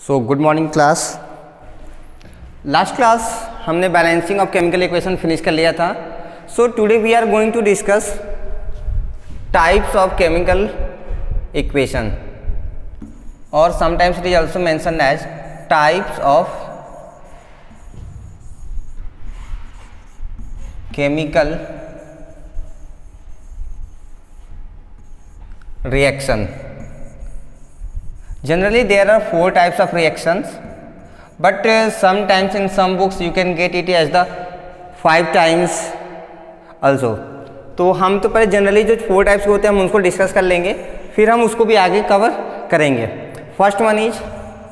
सो good morning class. Last class हमने balancing of chemical equation finish कर लिया था। So today we are going to discuss types of chemical equation और sometimes it is also mentioned as types of chemical reaction. Generally there are 4 types of reactions, but sometimes in some books you can get it as the 5 times also. तो हम तो पहले generally जो 4 types के होते हैं हम उनको डिस्कस कर लेंगे, फिर हम उसको भी आगे कवर करेंगे। First one is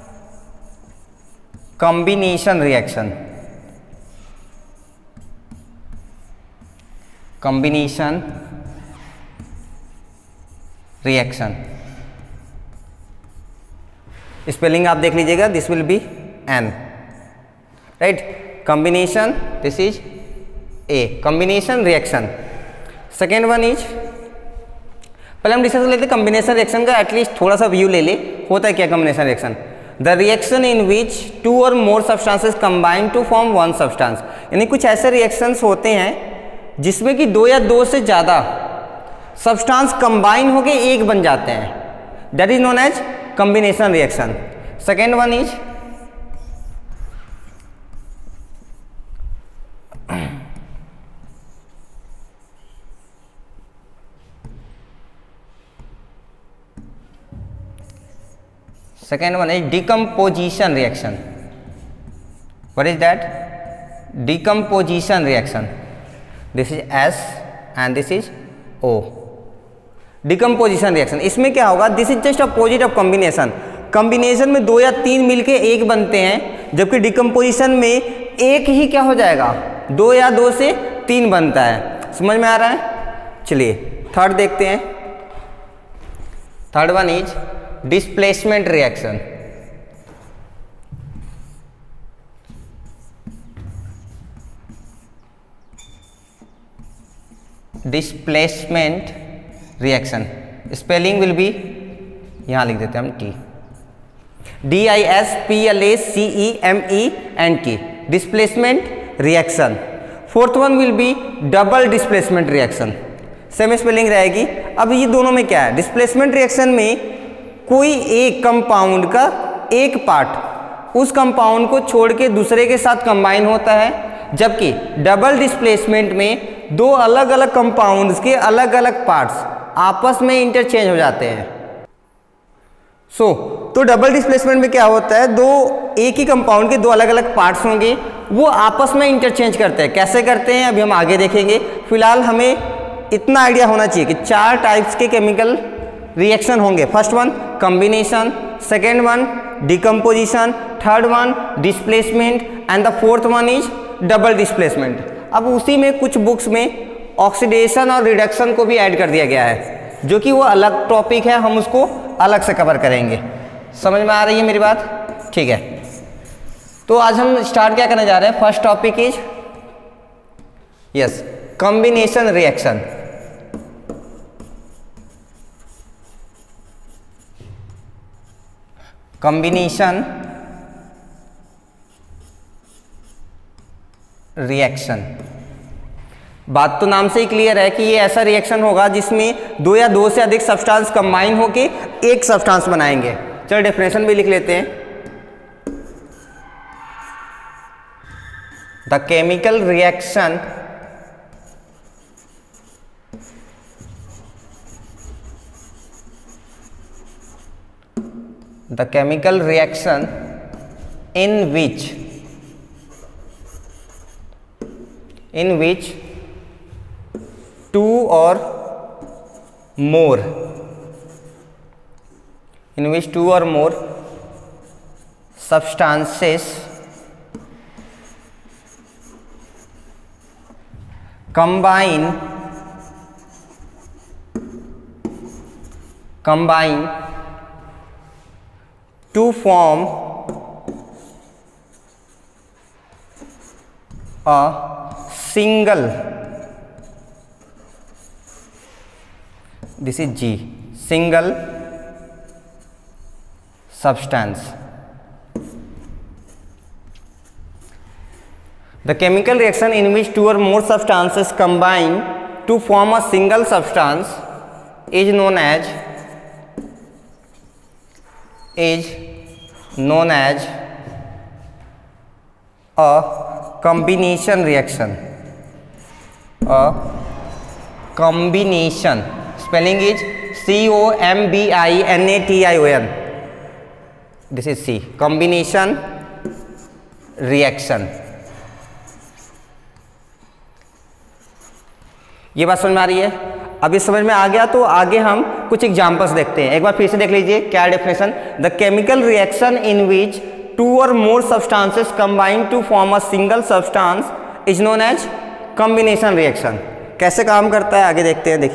combination reaction. Combination reaction spelling आप देख लीजिएगा, this will be N, right. Combination, this is A, combination reaction. Second one is, पहले हम डिस्कस कर लेते हैं कॉम्बिनेशन रिएक्शन का, एटलीस्ट थोड़ा सा व्यू ले ले। होता है क्या combination reaction? The reaction in which 2 और more substances combine to form 1 substance. यानी कुछ ऐसे रिएक्शंस होते हैं जिसमें कि 2 या 2 से ज़्यादा सब्सटेंस कंबाइन होके एक बन जाते हैं, that is known as combination reaction. Second one is decomposition reaction. What is that? Decomposition reaction. This is S and this is O. Decomposition reaction, इसमें क्या होगा? This is just opposite of combination. Combination में 2 या 3 मिलके एक बनते हैं, जबकि डिकम्पोजिशन में एक ही क्या हो जाएगा? 2 या 2 से 3 बनता है। समझ में आ रहा है? चलिए थर्ड देखते हैं। Third one is displacement reaction. Displacement reaction spelling will be, यहां लिख देते हैं हम T, DISPLACEMENT, displacement reaction. Fourth one will be double displacement reaction, same spelling रहेगी। अब ये दोनों में क्या है? डिस्प्लेसमेंट रिएक्शन में कोई एक कंपाउंड का एक पार्ट उस कंपाउंड को छोड़ के दूसरे के साथ कंबाइन होता है, जबकि डबल डिस्प्लेसमेंट में 2 अलग अलग कंपाउंड्स के अलग अलग पार्ट्स आपस में इंटरचेंज हो जाते हैं। तो डबल डिस्प्लेसमेंट में क्या होता है? एक ही कंपाउंड के 2 अलग अलग पार्ट्स होंगे, वो आपस में इंटरचेंज करते हैं। कैसे करते हैं अभी हम आगे देखेंगे। फिलहाल हमें इतना आइडिया होना चाहिए कि 4 टाइप्स के केमिकल रिएक्शन होंगे। First one combination, second one decomposition, third one displacement and the fourth one is double displacement. अब उसी में कुछ बुक्स में ऑक्सीडेशन और रिडक्शन को भी ऐड कर दिया गया है, जो कि वो अलग टॉपिक है, हम उसको अलग से कवर करेंगे। समझ में आ रही है मेरी बात? ठीक है, तो आज हम स्टार्ट क्या करने जा रहे हैं? First topic is yes combination reaction. Combination reaction, बात तो नाम से ही क्लियर है कि ये ऐसा रिएक्शन होगा जिसमें 2 या 2 से अधिक सब्सटेंस कंबाइन होके एक सब्सटेंस बनाएंगे। चलो डेफिनेशन भी लिख लेते हैं। The chemical reaction in which 2 or more substances combine to form a single, this is G, single substance, the chemical reaction in which 2 or more substances combine to form a single substance is known as a combination reaction. A combination, spelling is COMBINATION. This is C, combination reaction. ये बात समझ में आ रही है? अब ये समझ में आ गया तो आगे हम कुछ एग्जांपल्स देखते हैं। एक बार फिर से देख लीजिए क्या definition. The chemical reaction in which 2 or more substances combine to form a single substance is known as combination reaction. कैसे काम करता है आगे देखते हैं।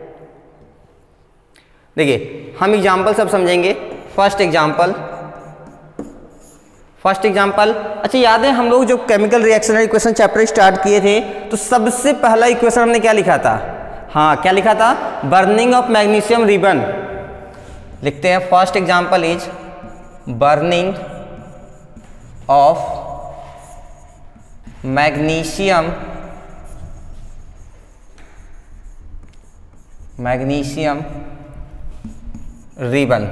देखिए हम एग्जांपल सब समझेंगे। फर्स्ट एग्जांपल, अच्छा याद है हम लोग जो chemical reaction equation chapter start किए थे तो सबसे पहला इक्वेशन हमने क्या लिखा था? हाँ, क्या लिखा था? Burning of magnesium ribbon. लिखते हैं first example is burning of magnesium ribbon.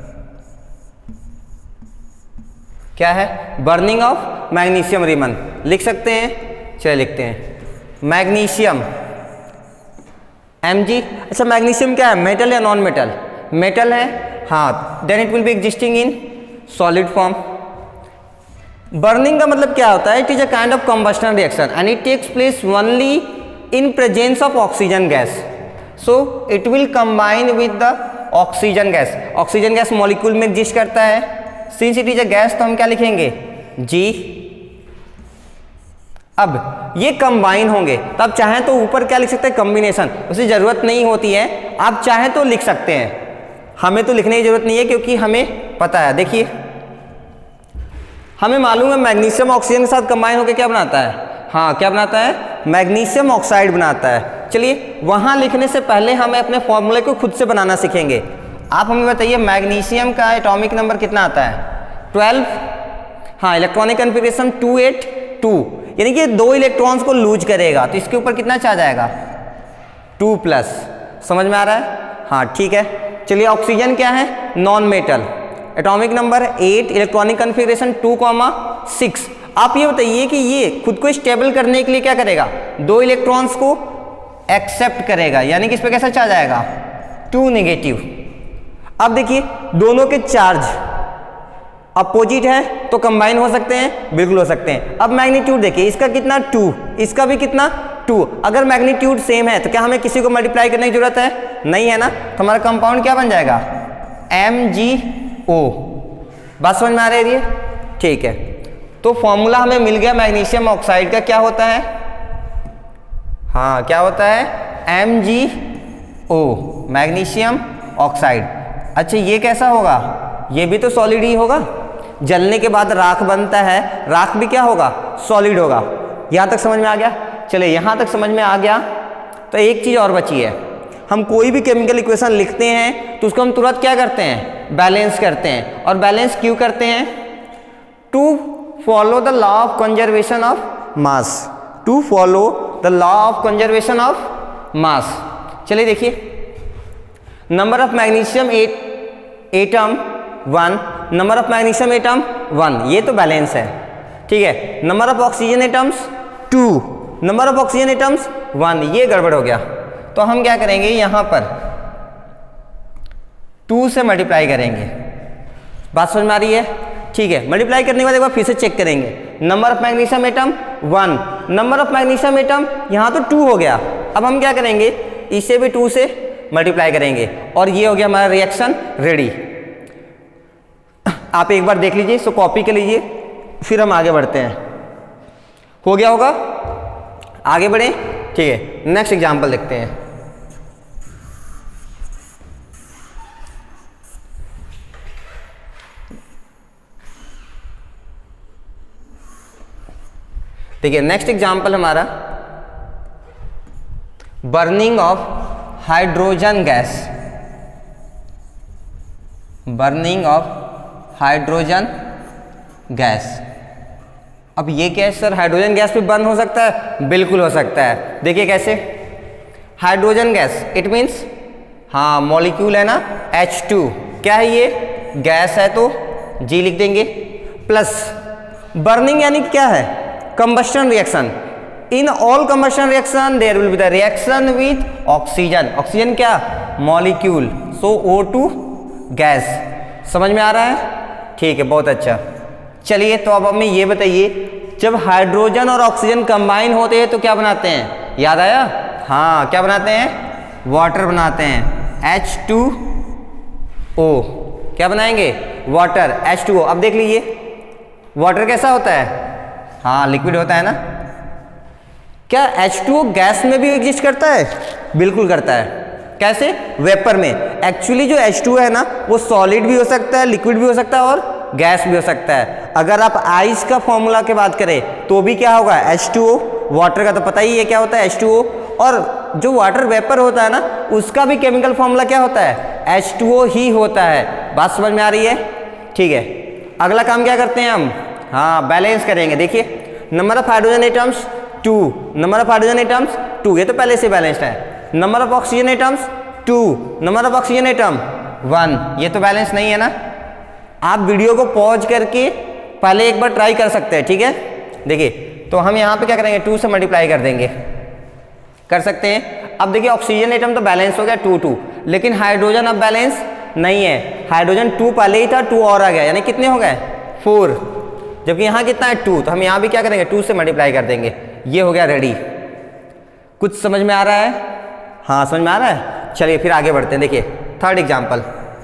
क्या है? Burning of magnesium ribbon. लिख सकते हैं? चलिए लिखते हैं मैग्नीशियम Mg। अच्छा मैग्नीशियम क्या है? मेटल या नॉन मेटल? मेटल है। हाँ, then it will be existing in solid form. Burning का मतलब क्या होता है? It is a kind of combustion reaction and it takes place only in presence of oxygen gas. So it will combine with the oxygen gas. Oxygen gas molecule में exist करता है। Since it is a gas तो हम क्या लिखेंगे? G। अब ये combine होंगे तो आप चाहें तो ऊपर क्या लिख सकते हैं? कॉम्बिनेशन। उसे जरूरत नहीं होती है, आप चाहें तो लिख सकते हैं। हमें तो लिखने की जरूरत नहीं है क्योंकि हमें पता है। देखिए हमें मालूम है मैग्नीशियम ऑक्सीजन के साथ कंबाइन होकर क्या बनाता है? हाँ, क्या बनाता है? मैग्नीशियम ऑक्साइड बनाता है। चलिए वहां लिखने से पहले हमें अपने फॉर्मूले को खुद से बनाना सीखेंगे। आप हमें बताइए मैग्नीशियम का एटॉमिक नंबर कितना आता है? 12। हाँ, इलेक्ट्रॉनिक कॉन्फ़िगरेशन 282, यानी कि 2 इलेक्ट्रॉन्स को लूज करेगा तो इसके ऊपर कितना चार्ज आएगा? 2+। समझ में आ रहा है? हाँ ठीक है। चलिए ऑक्सीजन क्या है? Non metal. Atomic number 8, electronic configuration 2,6। आप ये बताइए कि ये खुद को स्टेबल करने के लिए क्या करेगा? 2 इलेक्ट्रॉन्स को एक्सेप्ट करेगा, यानी कि इस पर कैसा चार्ज आएगा? 2 नेगेटिव। अब देखिए दोनों के चार्ज अपोजिट है तो कंबाइन हो सकते हैं? बिल्कुल हो सकते हैं। अब मैग्नीट्यूड देखिए, इसका कितना? 2, इसका भी कितना? 2। अगर मैग्नीट्यूड सेम है तो क्या हमें किसी को मल्टीप्लाई करने की जरूरत है? नहीं है ना। तो हमारा कंपाउंड क्या बन जाएगा? MgO। बात समझ में आ रही है? ठीक है, तो फॉर्मूला हमें मिल गया मैग्नीशियम ऑक्साइड का। क्या होता है? हाँ, क्या होता है? MgO, magnesium oxide. अच्छा ये कैसा होगा? ये भी तो सॉलिड ही होगा। जलने के बाद राख बनता है, राख भी क्या होगा? सॉलिड होगा। यहाँ तक समझ में आ गया? चलिए यहाँ तक समझ में आ गया तो एक चीज़ और बची है। हम कोई भी केमिकल इक्वेशन लिखते हैं तो उसको हम तुरंत क्या करते हैं? बैलेंस करते हैं। और बैलेंस क्यों करते हैं? To follow the law of conservation of mass. To follow the law of conservation of mass. चलिए देखिए, number of magnesium atom 1, number of magnesium atom 1, ये तो बैलेंस है। ठीक है, number of oxygen atoms 2, number of oxygen atoms 1, ये गड़बड़ हो गया। तो हम क्या करेंगे? यहाँ पर 2 से मल्टीप्लाई करेंगे। बात समझ में आ रही है? ठीक है, मल्टीप्लाई करने के बाद एक बार फिर से चेक करेंगे। Number of magnesium atom 1, number of magnesium atom यहाँ तो 2 हो गया। अब हम क्या करेंगे? इसे भी 2 से मल्टीप्लाई करेंगे और ये हो गया हमारा रिएक्शन रेडी। आप एक बार देख लीजिए, इसको कॉपी कर लीजिए, फिर हम आगे बढ़ते हैं। हो गया होगा? आगे बढ़े? ठीक है, नेक्स्ट एग्जांपल देखते हैं। देखिए नेक्स्ट एग्जांपल हमारा burning of hydrogen gas. Burning of hydrogen gas. अब ये क्या है सर, हाइड्रोजन गैस भी बर्न हो सकता है? बिल्कुल हो सकता है। देखिए कैसे, हाइड्रोजन गैस इट मीन्स, हाँ मॉलिक्यूल है ना H2, क्या है ये, गैस है तो G लिख देंगे, प्लस बर्निंग यानी क्या है, combustion reaction. In all combustion reaction there will be the reaction with oxygen, oxygen क्या, मॉलिक्यूल, सो O2 गैस। समझ में आ रहा है? ठीक है, बहुत अच्छा। चलिए तो अब हमें ये बताइए, जब हाइड्रोजन और ऑक्सीजन कंबाइन होते हैं तो क्या बनाते हैं, याद आया? हाँ, क्या बनाते हैं, वाटर बनाते हैं, H2O। क्या बनाएंगे, वाटर, H2O। अब देख लीजिए वाटर कैसा होता है, हाँ लिक्विड होता है ना। क्या H2O गैस में भी एग्जिस्ट करता है? बिल्कुल करता है। कैसे, वेपर में। एक्चुअली जो H2O है ना वो सॉलिड भी हो सकता है, लिक्विड भी हो सकता है और गैस भी हो सकता है। अगर आप आइस का फॉर्मूला की बात करें तो भी क्या होगा, H2O। वाटर का तो पता ही है क्या होता है, H2O। और जो वाटर वेपर होता है ना उसका भी केमिकल फॉर्मूला क्या होता है, H2O ही होता है। बात समझ में आ रही है? ठीक है, अगला काम क्या करते हैं हम, हाँ बैलेंस करेंगे। देखिए number of hydrogen atoms 2, number of hydrogen atoms 2, ये तो पहले से बैलेंस्ड है। Number of oxygen atoms 2, number of oxygen atom 1, ये तो बैलेंस नहीं है ना। आप वीडियो को पॉज करके पहले एक बार ट्राई कर सकते हैं, ठीक है। देखिए तो हम यहाँ पे क्या करेंगे, 2 से मल्टीप्लाई कर देंगे, कर सकते हैं। अब देखिए ऑक्सीजन एटम तो बैलेंस हो गया 2 2, लेकिन हाइड्रोजन अब बैलेंस नहीं है। हाइड्रोजन 2 पहले ही था, 2 और आ गया, यानी कितने हो गए 4, जबकि यहाँ कितना है 2, तो हम यहाँ भी क्या करेंगे 2 से मल्टीप्लाई कर देंगे। ये हो गया रेडी। कुछ समझ में आ रहा है? हाँ समझ में आ रहा है। चलिए फिर आगे बढ़ते हैं। देखिए third example,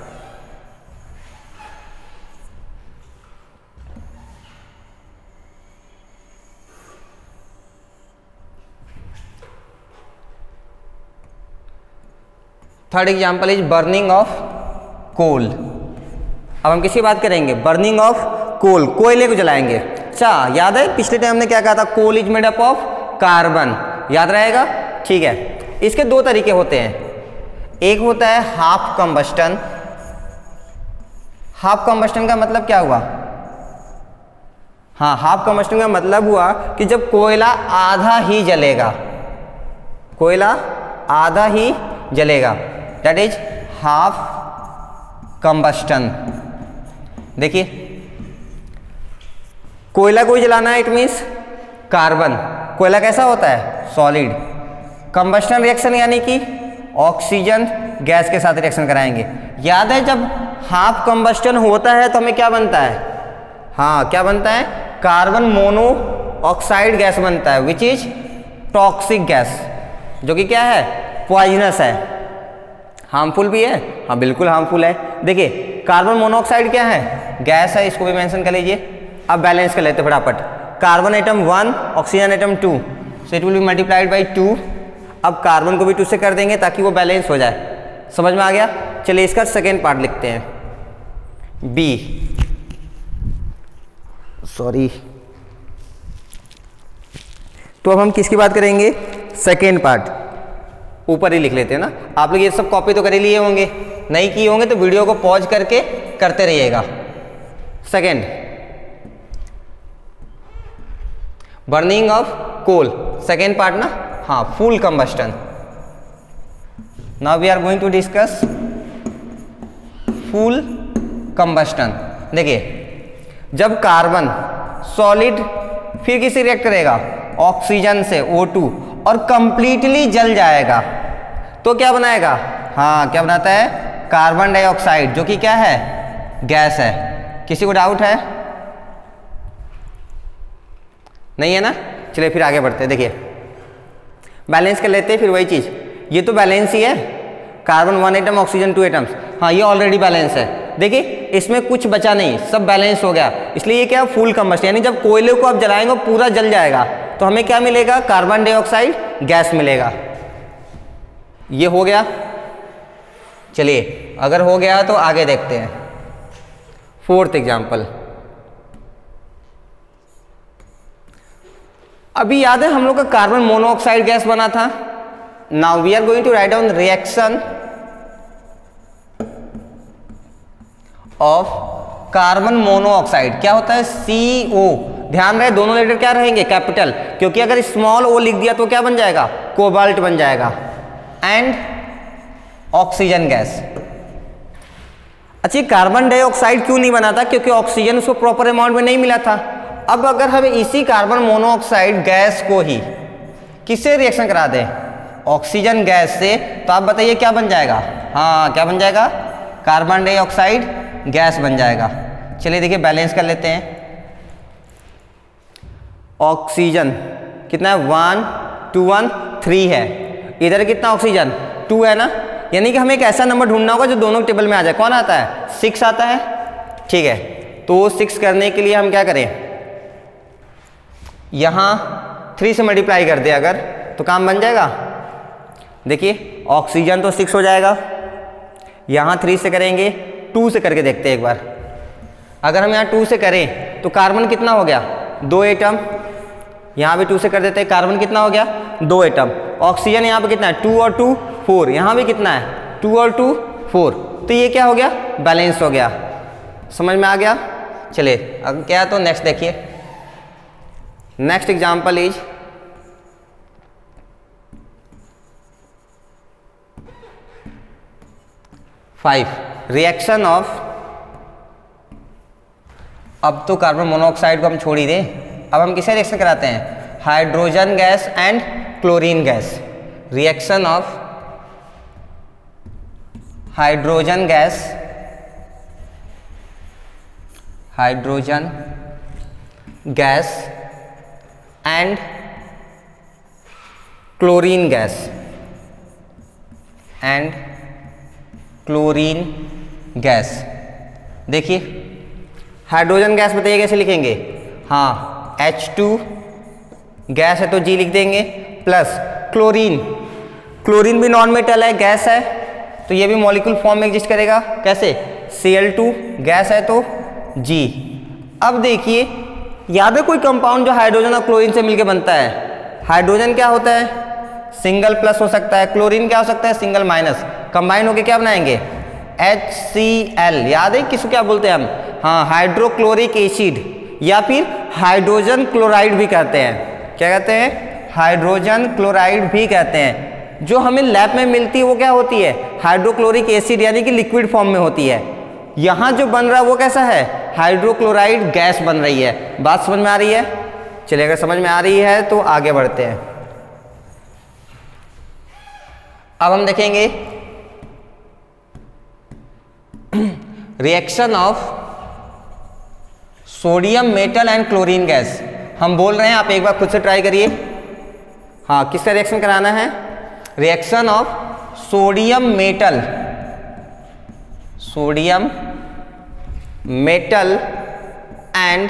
third example is burning of coal. अब हम किसकी बात करेंगे, बर्निंग ऑफ कोल, कोयले को जलाएंगे। अच्छा याद है पिछले टाइम हमने क्या कहा था, coal is made up of carbon, याद रहेगा? ठीक है, इसके 2 तरीके होते हैं। एक होता है हाफ कंबस्टन। हाफ कंबस्टन का मतलब क्या हुआ, हाँ हाफ कंबस्टन का मतलब हुआ कि जब कोयला आधा ही जलेगा, कोयला आधा ही जलेगा, दैट इज हाफ कंबस्टन। देखिए कोयला को जलाना है, इट मीन्स कार्बन। कोयला कैसा होता है, सॉलिड। कंबस्टन रिएक्शन यानी कि ऑक्सीजन गैस के साथ रिएक्शन कराएंगे। याद है जब हाफ कंबस्टन होता है तो हमें क्या बनता है, हाँ क्या बनता है, कार्बन मोनोऑक्साइड गैस बनता है, विच इज टॉक्सिक गैस, जो कि क्या है, पॉइजनस है, हार्मफुल भी है, हाँ बिल्कुल हार्मफुल है। देखिए कार्बन मोनोऑक्साइड क्या है, गैस है, इसको भी मेंशन कर लीजिए। अब बैलेंस कर लेते फटाफट, carbon atom 1, oxygen atom 2, so it will be multiplied by 2। अब कार्बन को भी 2 से कर देंगे ताकि वो बैलेंस हो जाए। समझ में आ गया? चलिए इसका सेकेंड पार्ट लिखते हैं, बी, सॉरी। तो अब हम किसकी बात करेंगे, सेकेंड पार्ट, ऊपर ही लिख लेते हैं ना। आप लोग ये सब कॉपी तो कर ही लिए होंगे, नहीं किए होंगे तो वीडियो को पॉज करके करते रहिएगा। Second, burning of coal, second part ना, हाँ full combustion. Now we are going to discuss full combustion. देखिए जब कार्बन सॉलिड फिर किससे रिएक्ट करेगा, ऑक्सीजन से, O2, और कंप्लीटली जल जाएगा तो क्या बनाएगा, हाँ क्या बनाता है, कार्बन डाइऑक्साइड, जो कि क्या है, गैस है। किसी को डाउट है? नहीं है ना। चलिए फिर आगे बढ़ते हैं। देखिए बैलेंस कर लेते हैं फिर वही चीज, ये तो बैलेंस ही है, कार्बन 1 एटम, ऑक्सीजन 2 एटम्स, हाँ ये ऑलरेडी बैलेंस है। देखिए इसमें कुछ बचा नहीं, सब बैलेंस हो गया, इसलिए ये क्या, फुल कंबस्टन, यानी जब कोयले को आप जलाएंगे पूरा जल जाएगा तो हमें क्या मिलेगा, कार्बन डाइऑक्साइड गैस मिलेगा। ये हो गया। चलिए अगर हो गया तो आगे देखते हैं, फोर्थ एग्जाम्पल। अभी याद है हम लोग का कार्बन मोनोऑक्साइड गैस बना था। Now we are going to write down reaction of carbon monoxide. क्या होता है, CO, ध्यान रहे दोनों लेटर क्या रहेंगे, कैपिटल, क्योंकि अगर स्मॉल ओ लिख दिया तो क्या बन जाएगा, कोबाल्ट बन जाएगा। And oxygen gas. अच्छा, कार्बन डाइऑक्साइड क्यों नहीं बना था, क्योंकि ऑक्सीजन उसको प्रॉपर अमाउंट में नहीं मिला था। अब अगर हमें इसी कार्बन मोनोऑक्साइड गैस को ही किससे रिएक्शन करा दें, ऑक्सीजन गैस से, तो आप बताइए क्या बन जाएगा, हाँ क्या बन जाएगा, कार्बन डाइऑक्साइड गैस बन जाएगा। चलिए देखिए बैलेंस कर लेते हैं। ऑक्सीजन कितना है, 1 2 1 3 है, इधर कितना ऑक्सीजन 2 है ना, यानी कि हमें एक ऐसा नंबर ढूंढना होगा जो दोनों टेबल में आ जाए। कौन आता है, 6 आता है, ठीक है। तो 6 करने के लिए हम क्या करें, यहाँ 3 से मल्टीप्लाई कर दे अगर, तो काम बन जाएगा। देखिए ऑक्सीजन तो 6 हो जाएगा, यहाँ 3 से करेंगे, 2 से करके देखते हैं एक बार। अगर हम यहाँ 2 से करें तो कार्बन कितना हो गया, 2 एटम, यहाँ भी 2 से कर देते हैं, कार्बन कितना हो गया, 2 एटम। ऑक्सीजन यहाँ पे कितना है, 2 और 2 4, यहाँ भी कितना है, 2 और 2 4, तो ये क्या हो गया, बैलेंस हो गया। समझ में आ गया। चलिए अब क्या, तो नेक्स्ट देखिए, next example is reaction of, अब तो कार्बन मोनोऑक्साइड को हम छोड़ ही दें, अब हम किसे रिएक्शन कराते हैं, hydrogen gas and chlorine gas. Reaction of hydrogen gas, hydrogen gas and chlorine gas, and chlorine gas. देखिए हाइड्रोजन गैस बताइए कैसे लिखेंगे, हाँ H2 गैस है तो G लिख देंगे, प्लस क्लोरीन, क्लोरीन भी नॉन मेटल है, गैस है, तो ये भी मॉलिक्यूल फॉर्म में एग्जिस्ट करेगा, कैसे, Cl2 गैस है तो G। अब देखिए याद है कोई कंपाउंड जो हाइड्रोजन और क्लोरीन से मिलकर बनता है, हाइड्रोजन क्या होता है, सिंगल प्लस हो सकता है, क्लोरीन क्या हो सकता है, सिंगल माइनस, कंबाइन होके क्या बनाएंगे, HCl। याद है किसको क्या बोलते हैं हम, हाँ हाइड्रोक्लोरिक एसिड, या फिर हाइड्रोजन क्लोराइड भी कहते हैं। क्या कहते हैं, हाइड्रोजन क्लोराइड भी कहते हैं। जो हमें लैब में मिलती है वो क्या होती है, हाइड्रोक्लोरिक एसिड, यानी कि लिक्विड फॉर्म में होती है। यहाँ जो बन रहा है वो कैसा है, हाइड्रोक्लोराइड गैस बन रही है। बात समझ में आ रही है। चलिए अगर समझ में आ रही है तो आगे बढ़ते हैं। अब हम देखेंगे reaction of sodium metal and chlorine gas. हम बोल रहे हैं, आप एक बार खुद से ट्राई करिए। हाँ, किसका रिएक्शन कराना है, reaction of sodium metal, sodium metal and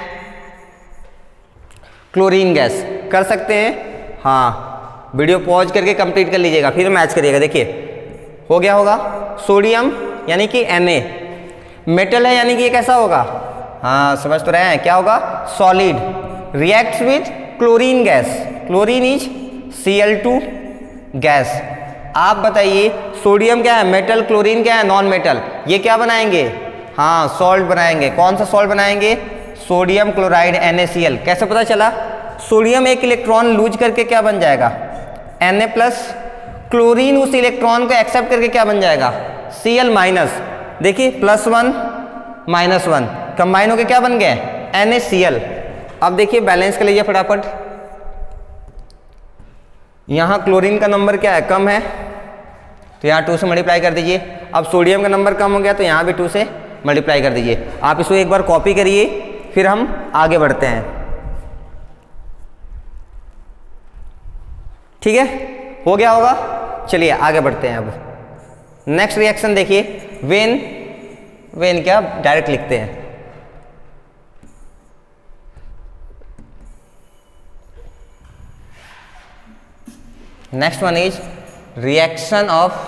chlorine gas. कर सकते हैं, हाँ वीडियो पॉज करके कंप्लीट कर लीजिएगा, फिर मैच करिएगा। देखिए हो गया होगा, सोडियम यानी कि Na, मेटल है यानी कि ये कैसा होगा, हाँ समझ तो रहे हैं, क्या होगा, solid, reacts with chlorine gas, chlorine is Cl2 gas. आप बताइए सोडियम क्या है, मेटल, क्लोरीन क्या है, नॉन मेटल, ये क्या बनाएंगे, हाँ सॉल्ट बनाएंगे। कौन सा सॉल्ट बनाएंगे, सोडियम क्लोराइड NaCl। कैसे पता चला, सोडियम एक इलेक्ट्रॉन लूज करके क्या बन जाएगा, Na प्लस, क्लोरीन उस इलेक्ट्रॉन को एक्सेप्ट करके क्या बन जाएगा, Cl माइनस। देखिए +1 -1 कंबाइन होके क्या बन गए, NaCl। अब देखिए बैलेंस कर लीजिए फटाफट। यहाँ क्लोरीन का नंबर क्या है, कम है, तो यहाँ 2 से मल्टीप्लाई कर दीजिए। अब सोडियम का नंबर कम हो गया तो यहाँ भी 2 से मल्टीप्लाई कर दीजिए। आप इसको एक बार कॉपी करिए, फिर हम आगे बढ़ते हैं। ठीक है, हो गया होगा। चलिए आगे बढ़ते हैं। अब नेक्स्ट रिएक्शन देखिए, वेन क्या डायरेक्ट लिखते हैं, next one is reaction of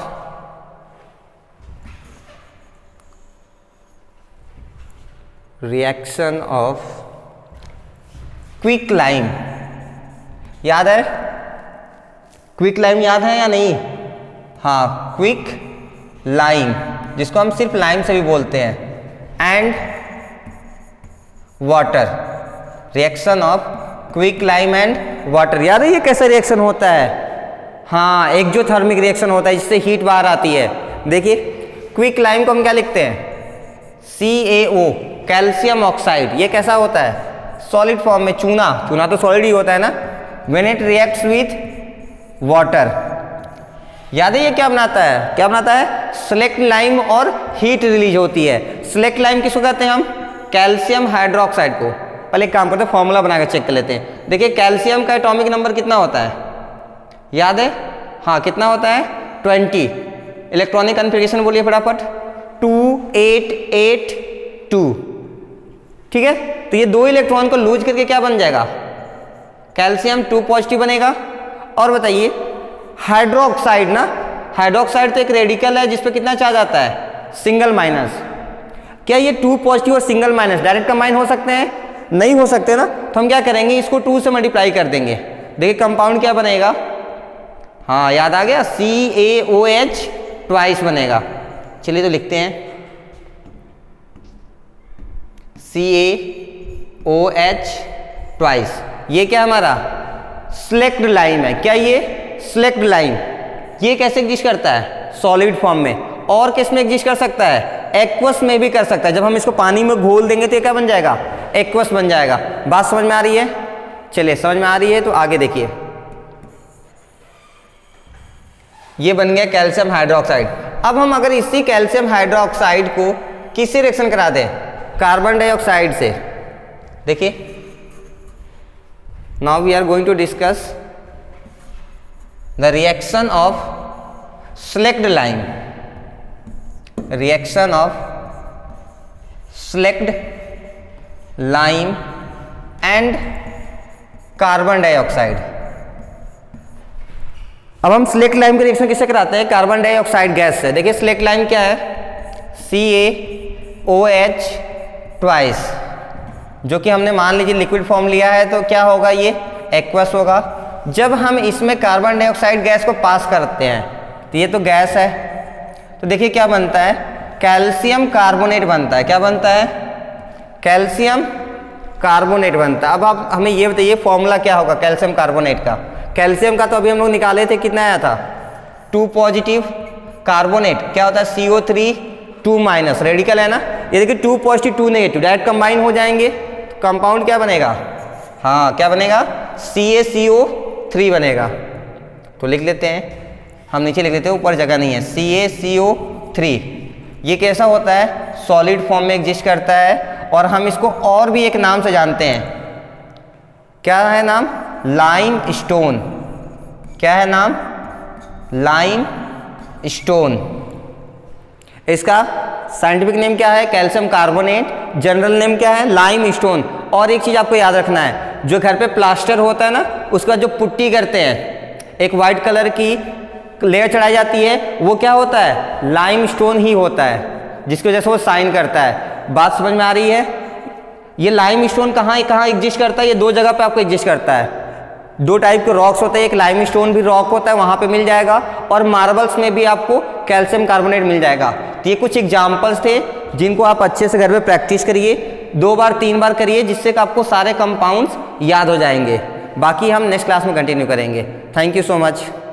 quick lime. याद है, क्विक लाइम याद है या नहीं, हाँ क्विक लाइम, जिसको हम सिर्फ लाइम से भी बोलते हैं, and water. Reaction of quick lime and water. याद है ये कैसा रिएक्शन होता है? हाँ, एक्सोथर्मिक रिएक्शन होता है जिससे हीट बाहर आती है। देखिए क्विक लाइम को हम क्या लिखते हैं? CaO, calcium oxide. ये कैसा होता है? सॉलिड फॉर्म में। चूना तो सॉलिड ही होता है ना। When it reacts with water, याद है ये क्या बनाता है? क्या बनाता है? सेलेक्ट लाइम और हीट रिलीज होती है। सेलेक्ट लाइम किसको कहते हैं हम? कैल्शियम हाइड्रोक्साइड को। पहले एक काम करते हैं, फॉर्मूला बनाकर चेक कर लेते हैं। देखिए कैल्शियम का एटॉमिक नंबर कितना होता है? याद है? हाँ, कितना होता है? 20। इलेक्ट्रॉनिक कन्फिगरेशन बोलिए फटाफट। 2882। ठीक है, तो ये 2 इलेक्ट्रॉन को लूज करके क्या बन जाएगा? कैल्शियम 2 पॉजिटिव बनेगा। और बताइए हाइड्रोक्साइड ना, हाइड्रोक्साइड तो एक रेडिकल है जिसपे कितना चार्ज आता है? Single minus. क्या ये 2 पॉजिटिव और सिंगल माइनस डायरेक्ट कंबाइन हो सकते हैं? नहीं हो सकते ना। तो हम क्या करेंगे, इसको 2 से मल्टीप्लाई कर देंगे। देखिए कंपाउंड क्या बनेगा? हाँ, याद आ गया, CaOH ट्वाइस बनेगा। चलिए तो लिखते हैं CaOH ट्वाइस। ये क्या हमारा? सेलेक्ट लाइम है। क्या ये? Slaked lime. ये कैसे एग्जिस्ट करता है? सॉलिड फॉर्म में। और किस में एग्जिस्ट कर सकता है? एक्वस में भी कर सकता है। जब हम इसको पानी में घोल देंगे तो ये क्या बन जाएगा? एक्वस बन जाएगा। बात समझ में आ रही है? चलिए, समझ में आ रही है तो आगे देखिए। ये बन गया कैल्शियम हाइड्रोक्साइड। अब हम अगर इसी कैल्शियम हाइड्रोक्साइड को किससे रिएक्शन करा दें? कार्बन डाइऑक्साइड से। देखिए, now we are going to discuss the reaction of slaked lime. Reaction of slaked lime and carbon dioxide. अब हम सेलेक्ट लाइम का रिएक्शन किससे कराते हैं? कार्बन डाइऑक्साइड गैस से। देखिए सेलेक्ट लाइम क्या है? CaOH ट्वाइस, जो कि हमने मान लीजिए लिक्विड फॉर्म लिया है तो क्या होगा? ये एक्वस होगा। जब हम इसमें कार्बन डाइऑक्साइड गैस को पास करते हैं तो ये तो गैस है, तो देखिए क्या बनता है? कैल्शियम कार्बोनेट बनता है। क्या बनता है? कैल्शियम कार्बोनेट बनता है। अब आप हमें ये बताइए फॉर्मूला क्या होगा कैल्शियम कार्बोनेट का? कैल्शियम का तो अभी हम लोग निकाले थे, कितना आया था? 2 पॉजिटिव। कार्बोनेट क्या होता है? CO3 2 माइनस, रेडिकल है ना। ये देखिए 2 पॉजिटिव 2 नेगेटिव डायरेक्ट कंबाइन हो जाएंगे। कंपाउंड क्या बनेगा? हाँ, क्या बनेगा? CaCO3 बनेगा। तो लिख लेते हैं, हम नीचे लिख लेते हैं, ऊपर जगह नहीं है। CaCO3 ये कैसा होता है? सॉलिड फॉर्म में एग्जिस्ट करता है। और हम इसको और भी एक नाम से जानते हैं। क्या है नाम? Limestone. क्या है नाम? Limestone. इसका साइंटिफिक नेम क्या है? Calcium carbonate. जनरल नेम क्या है? Limestone. और एक चीज आपको याद रखना है, जो घर पे प्लास्टर होता है ना, उसका जो पुट्टी करते हैं, एक वाइट कलर की लेयर चढ़ाई जाती है, वो क्या होता है? लाइम स्टोन ही होता है, जिसकी वजह से वो साइन करता है। बात समझ में आ रही है? ये लाइम स्टोन कहाँ एग्जिस्ट करता है? ये 2 जगह पे आपको एग्जिस्ट करता है। 2 टाइप के रॉक्स होते हैं, एक लाइम स्टोन भी रॉक होता है, वहाँ पे मिल जाएगा, और मार्बल्स में भी आपको कैल्शियम कार्बोनेट मिल जाएगा। तो ये कुछ एग्जाम्पल्स थे जिनको आप अच्छे से घर में प्रैक्टिस करिए, 2 बार 3 बार करिए, जिससे कि आपको सारे कंपाउंड्स याद हो जाएंगे। बाकी हम नेक्स्ट क्लास में कंटिन्यू करेंगे। Thank you so much.